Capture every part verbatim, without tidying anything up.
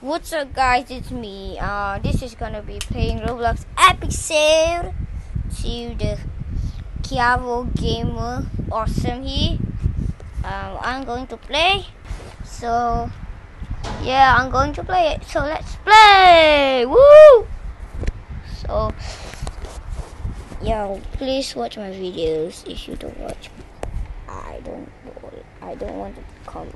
What's up, guys? It's me. Uh, this is gonna be playing Roblox episode to the Kiavo Gamer. Awesome here. Um, I'm going to play. So yeah, I'm going to play it. So let's play. Woo! So yo, please watch my videos. If you don't watch, I don't. I don't want to come.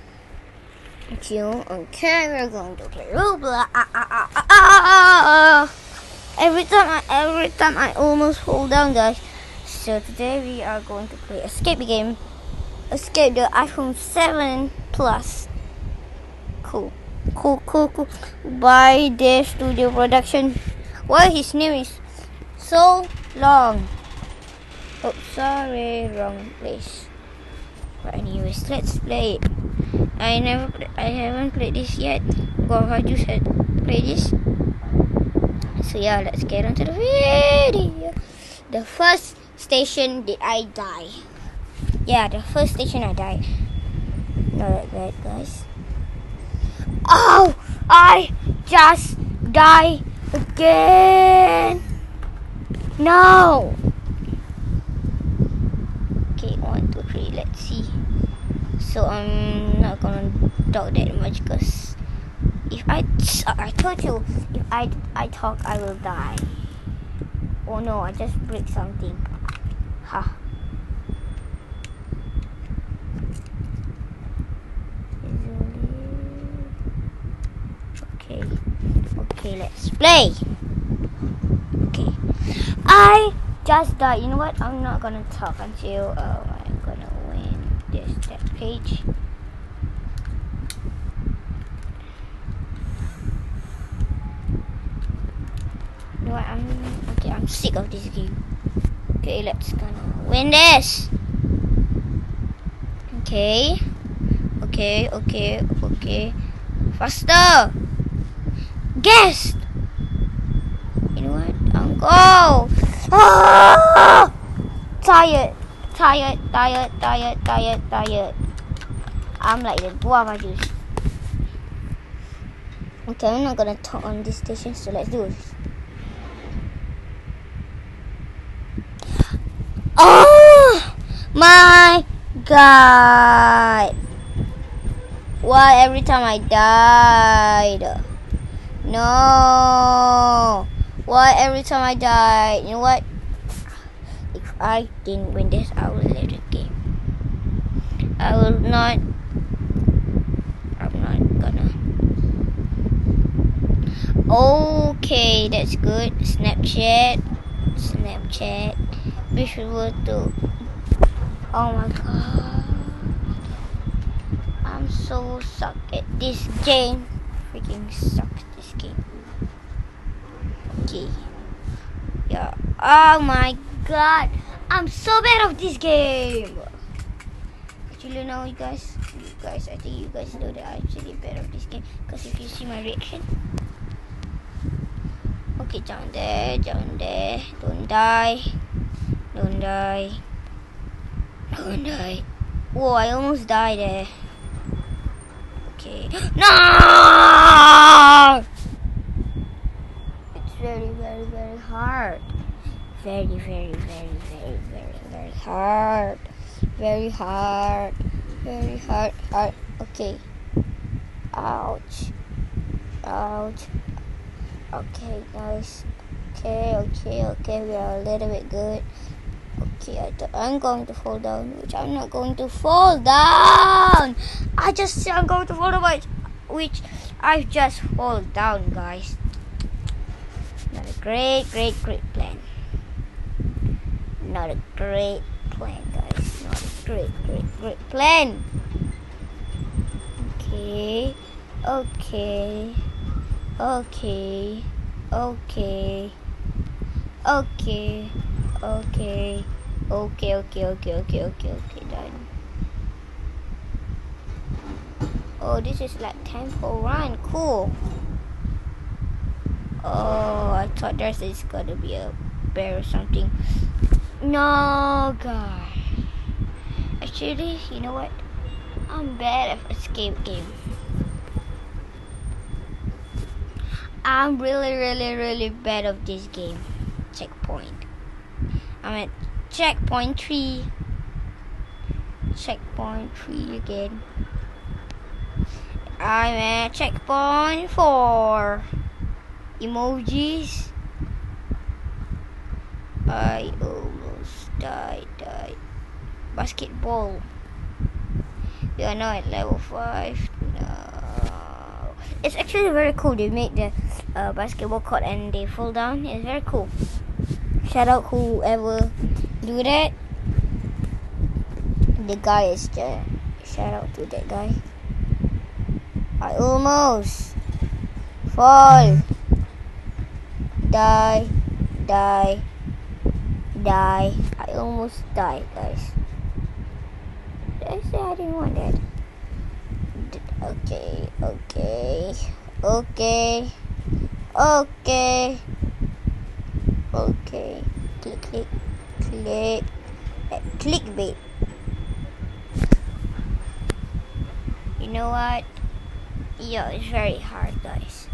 Okay, we're going to play Roblox. Ah, ah, ah, ah, ah. Every time I, every time I almost fall down, guys. So today we are going to play escape game. Escape the iPhone seven Plus. Cool, cool, cool, cool. By the studio production. Why his name is so long? Oh, sorry, wrong place. But anyways, let's play it. I never, play, I haven't played this yet. Well, I just had played this. So yeah, let's get on to the video. The first station did I die? Yeah, the first station I died. Not like that, guys. Oh, I just died again. No. Okay, one, two, three. Let's see. So I'm not gonna talk that much because if I I told you if I I talk I will die. Oh no, I just break something. Ha. Okay. Okay, let's play. Okay. I just died. You know what? I'm not gonna talk until uh, I'm gonna win this that page. You know what? I'm okay. I'm sick of this game. Okay, let's gonna win this. Okay. Okay. Okay. Okay. Faster. Guess. You know what? I'm go. Ah! Tired. Tired, tired, tired, tired, tired. I'm like the guava juice. Okay, I'm not gonna talk on this station, so let's do it. Oh my god! Why every time I died? No! Why every time I died? You know what? If I didn't win this, I will leave the game. I will not. I'm not gonna. Okay, that's good. Snapchat. Snapchat. Be sure to. Oh my god. I'm so suck at this game. Freaking suck at this game. Okay. Yeah. Oh my god. I'm so bad of this game. Actually, no, you guys, you guys, I think you guys know that I'm actually bad of this game. Because if you see my reaction. Okay, down there, down there. Don't die. Don't die. Don't die. Whoa, I almost died there. Okay. No! It's very, very, very hard. Very, very, very, very, very, very hard. Very hard. Very hard. Hard. Okay. Ouch. Ouch. Okay, guys. Okay, okay, okay. We are a little bit good. Okay, I th- I'm going to fall down, which I'm not going to fall down. I just said I'm going to fall down, which I've just fall down, guys. Not a great, great, great plan. Not a great plan, guys. Not a great, great, great plan. Okay. Okay. Okay. Okay. Okay. Okay. Okay, okay, okay, okay, okay, okay, done. Oh, this is like tempo run. Cool. Oh, I thought there's is gonna be a bear or something. No, guy. Actually, you know what? I'm bad at escape game. I'm really, really, really bad of this game. Checkpoint. I'm at checkpoint three. Checkpoint three again. I'm at checkpoint four. Emojis. I almost died, died. Basketball. We are now at level five. No. It's actually very cool. They make the uh, basketball court and they fall down. It's very cool. Shout out whoever do that. The guy is there. Shout out to that guy. I almost fall. Die. Die. Die. I almost died, guys. Did I say I didn't want that? Okay, okay, okay, okay, okay. Click, click, click. Uh, clickbait. You know what? Yeah, it's very hard, guys.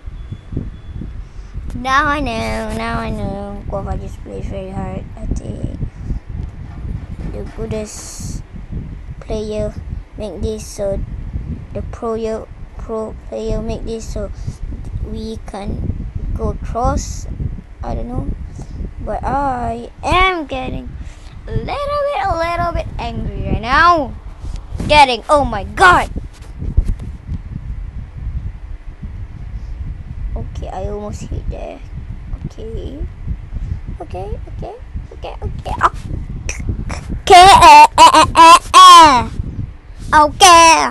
Now I know, now I know. Guava just plays very hard. I think the goodest player make this so the pro pro player make this so we can go across. I don't know, but I am getting a little bit, a little bit angry right now. Getting, oh my god. Okay, I almost hit there. Okay. Okay, okay, okay, okay. Oh. Okay, eh, eh, eh, eh. Okay.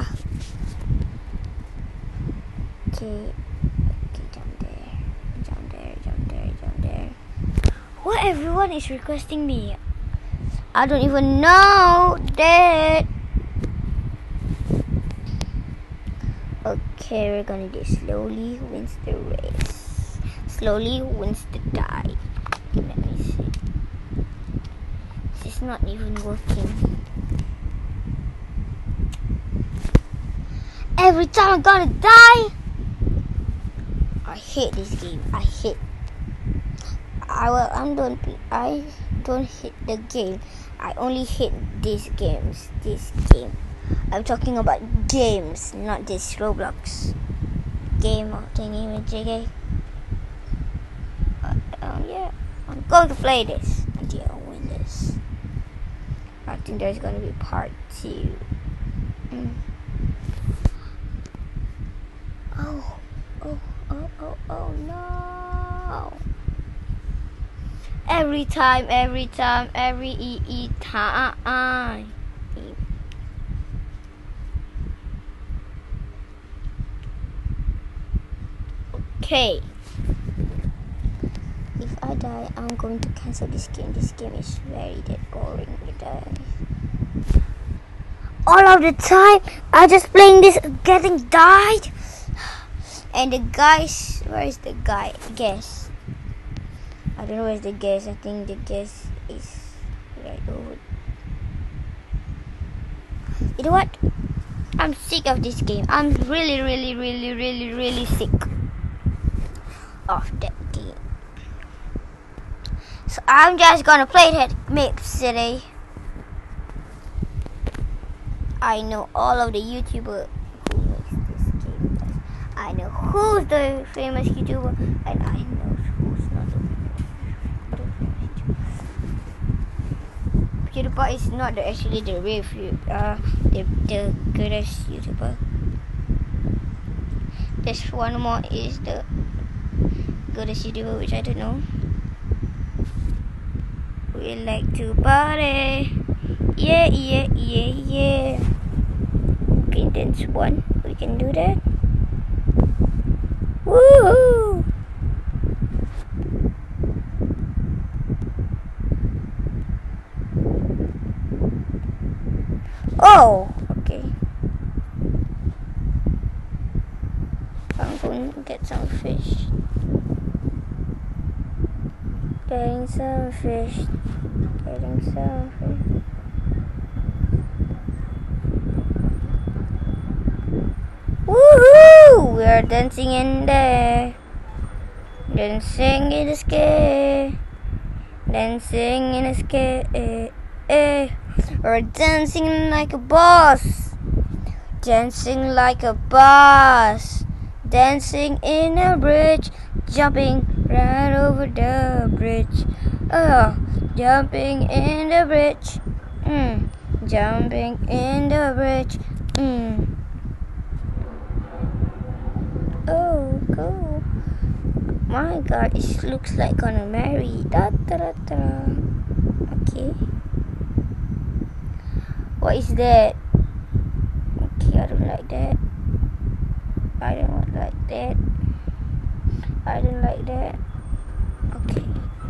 Okay. Okay, jump there. Jump there, jump there, jump there. What everyone is requesting me? I don't even know that. Okay, we're gonna do slowly wins the race. Slowly wins the die. Okay, let me see. This is not even working. Every time I'm gonna die. I hate this game. I hate. I well, I'm don't. I don't hate the game. I only hate these games. This game. I'm talking about games, not this Roblox game or thingy with J K. Uh, um, yeah, I'm going to play this until I win this. I think there's going to be part two. Mm. Oh, oh, oh, oh, oh, no. Every time, every time, every e e time. Okay. If I die, I'm going to cancel this game. This game is very dead boring. All of the time, I just playing this, getting died. And the guys, where is the guy? Guess. I don't know where's the guess. I think the guess is right over. You know what? I'm sick of this game. I'm really, really, really, really, really sick of that game. So I'm just gonna play it at meepcity. I know all of the YouTubers who makes this game. I know who's the famous YouTuber, and I know who's not the famous YouTuber. PewDiePie is not the, actually the real uh the the greatest YouTuber. This one more is the greatest YouTuber, which I don't know. We like to party. Yeah, yeah, yeah, yeah. Okay, that's one. We can do that. Woohoo! Oh, okay. I'm going to get some fish. Getting some fish. Getting some fish. Woohoo! We are dancing in there. Dancing in the sky, dancing in the sky, eh, eh. Or dancing like a boss, dancing like a boss, dancing in a bridge, jumping right over the bridge. Oh, jumping in the bridge, mm. Jumping in the bridge, mm. Oh, cool. My God, it looks like gonna marry. Da, da, da, da. Okay. What is that? Okay, I don't like that. I don't like that. I don't like that. Okay.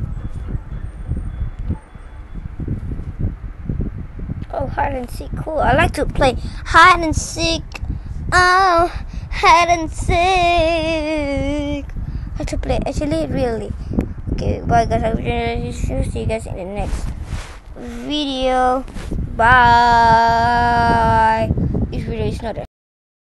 Oh, hide and seek. Cool. I like to play hide and seek. Oh, hide and seek. I like to play actually really. Okay, bye guys. I will see you guys in the next video. Bye. This video is not a